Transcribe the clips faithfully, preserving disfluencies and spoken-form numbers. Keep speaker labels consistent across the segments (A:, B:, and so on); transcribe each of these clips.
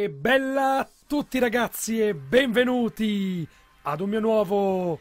A: E bella a tutti ragazzi e benvenuti ad un mio nuovo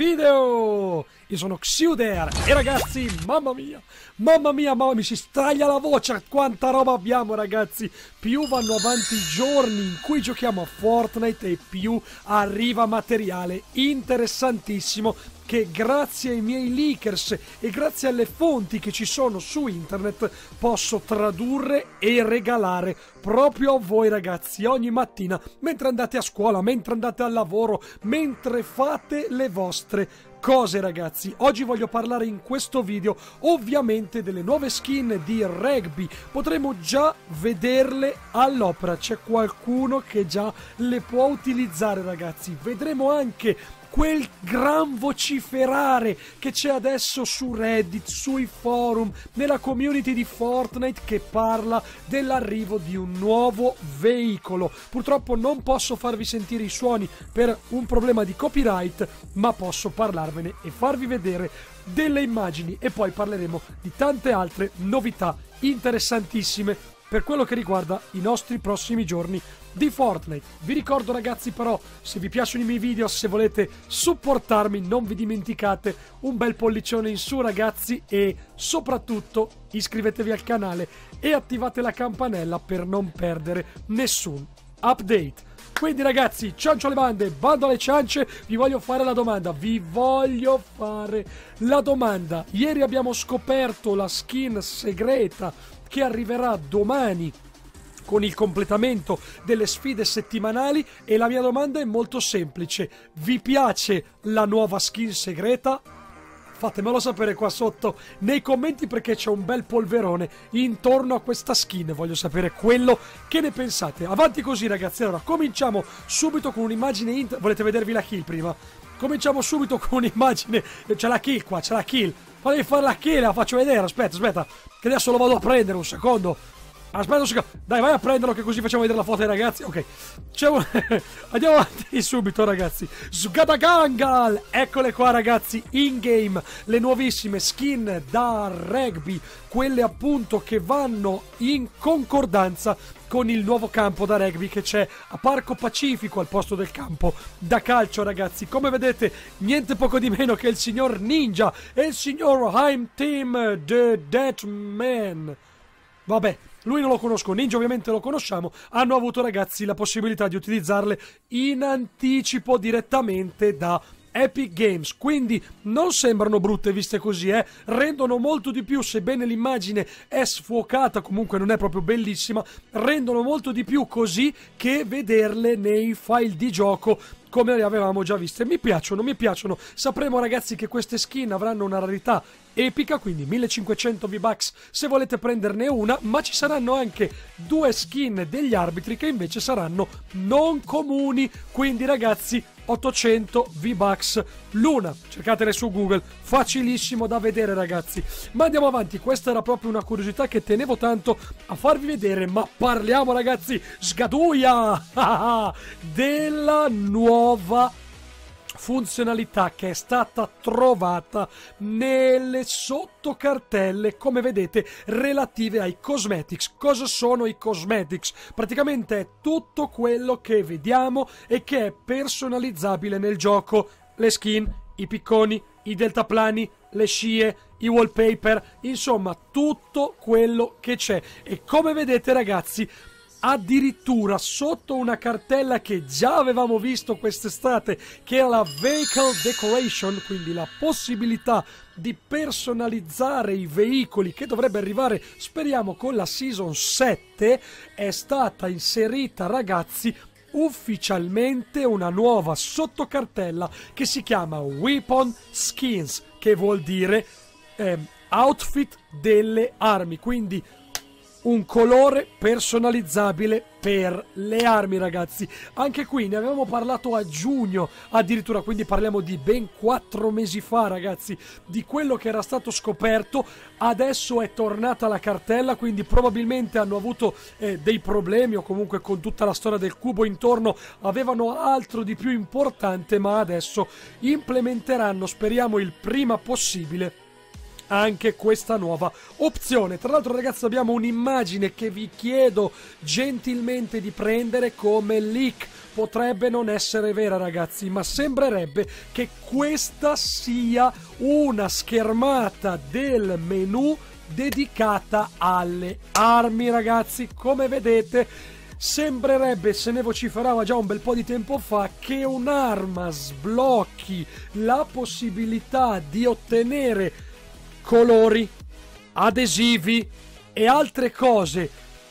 A: video. Io sono Xuder e ragazzi, mamma mia, mamma mia, mamma mi si straglia la voce, quanta roba abbiamo ragazzi. Più vanno avanti i giorni in cui giochiamo a Fortnite e più arriva materiale interessantissimo che grazie ai miei leakers e grazie alle fonti che ci sono su internet posso tradurre e regalare proprio a voi ragazzi ogni mattina mentre andate a scuola, mentre andate al lavoro, mentre fate le vostre cose ragazzi. Oggi voglio parlare in questo video ovviamente delle nuove skin di Rugby. Potremo già vederle all'opera, c'è qualcuno che già le può utilizzare ragazzi. Vedremo anche quel gran vociferare che c'è adesso su Reddit, sui forum, nella community di Fortnite che parla dell'arrivo di un nuovo veicolo. Purtroppo non posso farvi sentire i suoni per un problema di copyright, ma posso parlarvene e farvi vedere delle immagini e poi parleremo di tante altre novità interessantissime per quello che riguarda i nostri prossimi giorni di Fortnite. Vi ricordo ragazzi però, se vi piacciono i miei video, se volete supportarmi, non vi dimenticate un bel pollicione in su ragazzi e soprattutto iscrivetevi al canale e attivate la campanella per non perdere nessun update. Quindi ragazzi, ciancio alle bande, bando alle ciance, vi voglio fare la domanda, vi voglio fare la domanda. Ieri abbiamo scoperto la skin segreta che arriverà domani con il completamento delle sfide settimanali e la mia domanda è molto semplice: vi piace la nuova skin segreta? Fatemelo sapere qua sotto nei commenti perché c'è un bel polverone intorno a questa skin, voglio sapere quello che ne pensate. Avanti così ragazzi, allora cominciamo subito con un'immagine int- volete vedervi la kill prima? Cominciamo subito con un'immagine, c'è la kill qua, c'è la kill, fatemi fare la kill, la faccio vedere, aspetta, aspetta, che adesso lo vado a prendere un secondo. Aspetta un secondo, dai vai a prenderlo che così facciamo vedere la foto ai ragazzi. Ok, un... andiamo avanti subito ragazzi. Sgadagangal, eccole qua ragazzi, in game le nuovissime skin da Rugby, quelle appunto che vanno in concordanza con il nuovo campo da rugby che c'è a Parco Pacifico al posto del campo da calcio ragazzi. Come vedete niente poco di meno che il signor Ninja e il signor I'm Team The Deathman. Vabbè, lui non lo conosco, Ninja ovviamente lo conosciamo. Hanno avuto ragazzi la possibilità di utilizzarle in anticipo direttamente da Epic Games, quindi non sembrano brutte viste così, eh? Rendono molto di più, sebbene l'immagine è sfocata, comunque non è proprio bellissima, rendono molto di più così che vederle nei file di gioco come le avevamo già viste. Mi piacciono, mi piacciono. Sapremo ragazzi che queste skin avranno una rarità epica, quindi millecinquecento V-Bucks se volete prenderne una, ma ci saranno anche due skin degli arbitri che invece saranno non comuni, quindi ragazzi ottocento V-Bucks l'una, cercatele su Google, facilissimo da vedere ragazzi. Ma andiamo avanti, questa era proprio una curiosità che tenevo tanto a farvi vedere, ma parliamo ragazzi, sgaduia, della nuova funzionalità che è stata trovata nelle sottocartelle, come vedete, relative ai cosmetics. Cosa sono i cosmetics? Praticamente è tutto quello che vediamo e che è personalizzabile nel gioco. Le skin, i picconi, i deltaplani, le scie, i wallpaper, insomma tutto quello che c'è. E come vedete ragazzi, addirittura sotto una cartella che già avevamo visto quest'estate, che era la Vehicle Decoration, quindi la possibilità di personalizzare i veicoli, che dovrebbe arrivare speriamo con la Season sette, è stata inserita ragazzi ufficialmente una nuova sottocartella che si chiama Weapon Skins, che vuol dire eh, outfit delle armi, quindi un colore personalizzabile per le armi ragazzi. Anche qui ne avevamo parlato a giugno addirittura, quindi parliamo di ben quattro mesi fa ragazzi, di quello che era stato scoperto. Adesso è tornata la cartella, quindi probabilmente hanno avuto eh, dei problemi o comunque con tutta la storia del cubo intorno avevano altro di più importante, ma adesso implementeranno, speriamo il prima possibile, anche questa nuova opzione. Tra l'altro ragazzi abbiamo un'immagine che vi chiedo gentilmente di prendere come leak. Potrebbe non essere vera ragazzi, ma sembrerebbe che questa sia una schermata del menu dedicata alle armi ragazzi. Come vedete sembrerebbe, se ne vociferava già un bel po' di tempo fa, che un'arma sblocchi la possibilità di ottenere colori, adesivi e altre cose,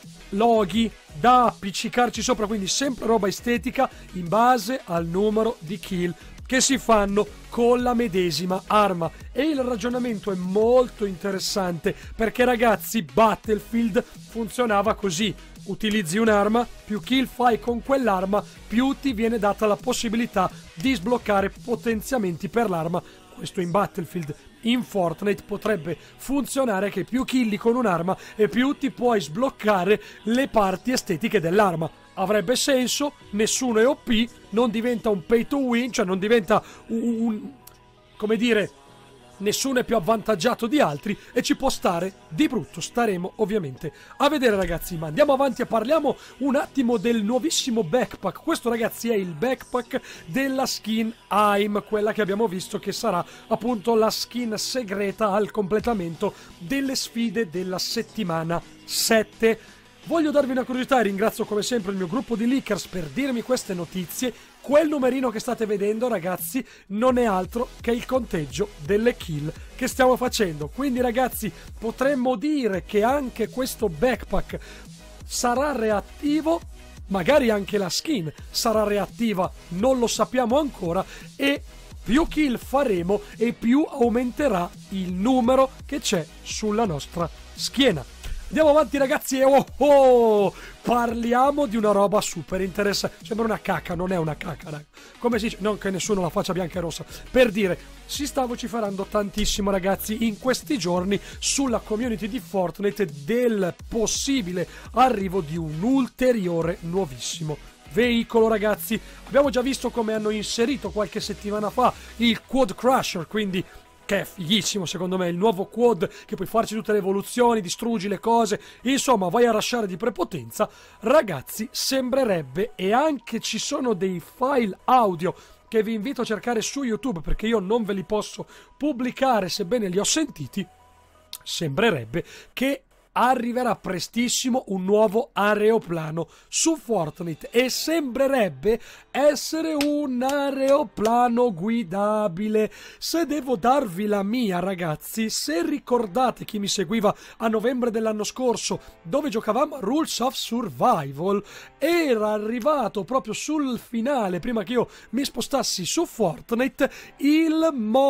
A: loghi da appiccicarci sopra, quindi sempre roba estetica in base al numero di kill che si fanno con la medesima arma. E il ragionamento è molto interessante perché ragazzi Battlefield funzionava così: utilizzi un'arma, più kill fai con quell'arma, più ti viene data la possibilità di sbloccare potenziamenti per l'arma. Questo in Battlefield. In Fortnite potrebbe funzionare che più killi con un'arma e più ti puoi sbloccare le parti estetiche dell'arma. Avrebbe senso, nessuno è O P, non diventa un pay to win, cioè non diventa un, un come dire, nessuno è più avvantaggiato di altri e ci può stare di brutto. Staremo ovviamente a vedere ragazzi, ma andiamo avanti e parliamo un attimo del nuovissimo backpack. Questo ragazzi è il backpack della skin Aim, quella che abbiamo visto che sarà appunto la skin segreta al completamento delle sfide della settimana sette. Voglio darvi una curiosità e ringrazio come sempre il mio gruppo di leakers per dirmi queste notizie. Quel numerino che state vedendo ragazzi non è altro che il conteggio delle kill che stiamo facendo. Quindi ragazzi potremmo dire che anche questo backpack sarà reattivo, magari anche la skin sarà reattiva, non lo sappiamo ancora, e più kill faremo e più aumenterà il numero che c'è sulla nostra schiena. Andiamo avanti ragazzi e oh oh, parliamo di una roba super interessante. Sembra una cacca, non è una cacca, raga. Come si dice? Non che nessuno la faccia bianca e rossa. Per dire, si sta vociferando tantissimo ragazzi in questi giorni sulla community di Fortnite del possibile arrivo di un ulteriore nuovissimo veicolo ragazzi. Abbiamo già visto come hanno inserito qualche settimana fa il Quad Crusher, quindi che è fighissimo secondo me, il nuovo quad che puoi farci tutte le evoluzioni, distruggi le cose, insomma vai a rushare di prepotenza. Ragazzi sembrerebbe, e anche ci sono dei file audio che vi invito a cercare su YouTube perché io non ve li posso pubblicare sebbene li ho sentiti, sembrerebbe che arriverà prestissimo un nuovo aeroplano su Fortnite e sembrerebbe essere un aeroplano guidabile. Se devo darvi la mia ragazzi, se ricordate chi mi seguiva a novembre dell'anno scorso dove giocavamo a Rules of Survival, era arrivato proprio sul finale, prima che io mi spostassi su Fortnite, il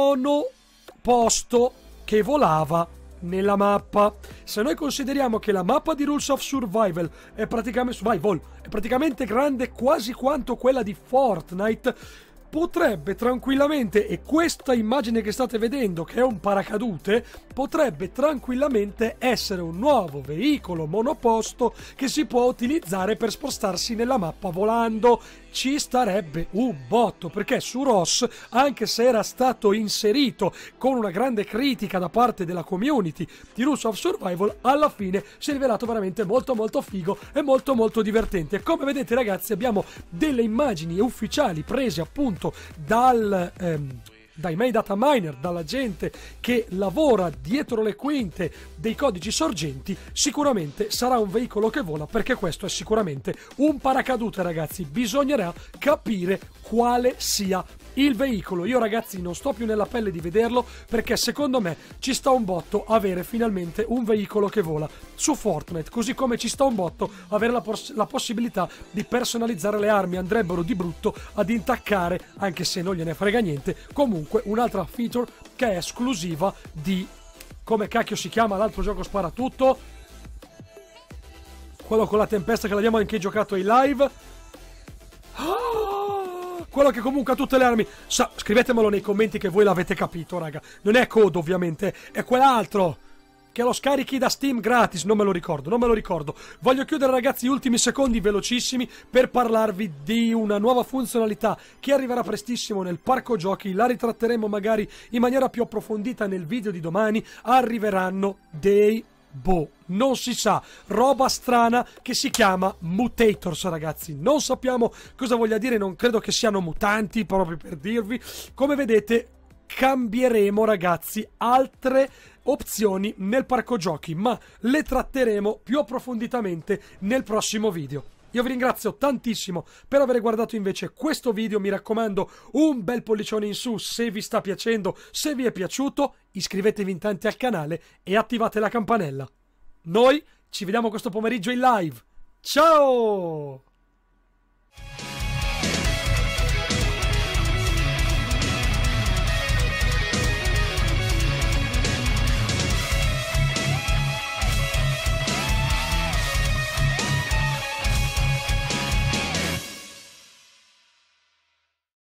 A: monoposto che volava nella mappa. Se noi consideriamo che la mappa di Rules of Survival è praticamente, survival, è praticamente grande quasi quanto quella di Fortnite, potrebbe tranquillamente, e questa immagine che state vedendo che è un paracadute, potrebbe tranquillamente essere un nuovo veicolo monoposto che si può utilizzare per spostarsi nella mappa volando. Ci starebbe un botto, perché su Ross, anche se era stato inserito con una grande critica da parte della community di Rules of Survival, alla fine si è rivelato veramente molto molto figo e molto molto divertente. Come vedete ragazzi abbiamo delle immagini ufficiali prese appunto dal ehm, dai main data miner, dalla gente che lavora dietro le quinte dei codici sorgenti. Sicuramente sarà un veicolo che vola, perché questo è sicuramente un paracadute ragazzi. Bisognerà capire quale sia il veicolo. Io ragazzi non sto più nella pelle di vederlo, perché secondo me ci sta un botto avere finalmente un veicolo che vola su Fortnite, così come ci sta un botto avere la, poss- la possibilità di personalizzare le armi. Andrebbero di brutto ad intaccare, anche se non gliene frega niente, comunque un'altra feature che è esclusiva di, come cacchio si chiama l'altro gioco sparatutto, quello con la tempesta che l'abbiamo anche giocato in live, ah, quello che comunque ha tutte le armi. Sa, scrivetemelo nei commenti che voi l'avete capito raga, non è Code ovviamente, è quell'altro. che lo scarichi da Steam gratis, non me lo ricordo, non me lo ricordo. Voglio chiudere, ragazzi, gli ultimi secondi velocissimi per parlarvi di una nuova funzionalità che arriverà prestissimo nel parco giochi. La ritratteremo magari in maniera più approfondita nel video di domani. Arriveranno dei boh, non si sa, roba strana che si chiama mutators, ragazzi. Non sappiamo cosa voglia dire, non credo che siano mutanti, proprio per dirvi. Come vedete, cambieremo, ragazzi, altre opzioni nel parco giochi, ma le tratteremo più approfonditamente nel prossimo video. Io vi ringrazio tantissimo per aver guardato invece questo video. Mi raccomando, un bel pollicione in su se vi sta piacendo, se vi è piaciuto, iscrivetevi in tanti al canale e attivate la campanella. Noi ci vediamo questo pomeriggio in live. Ciao!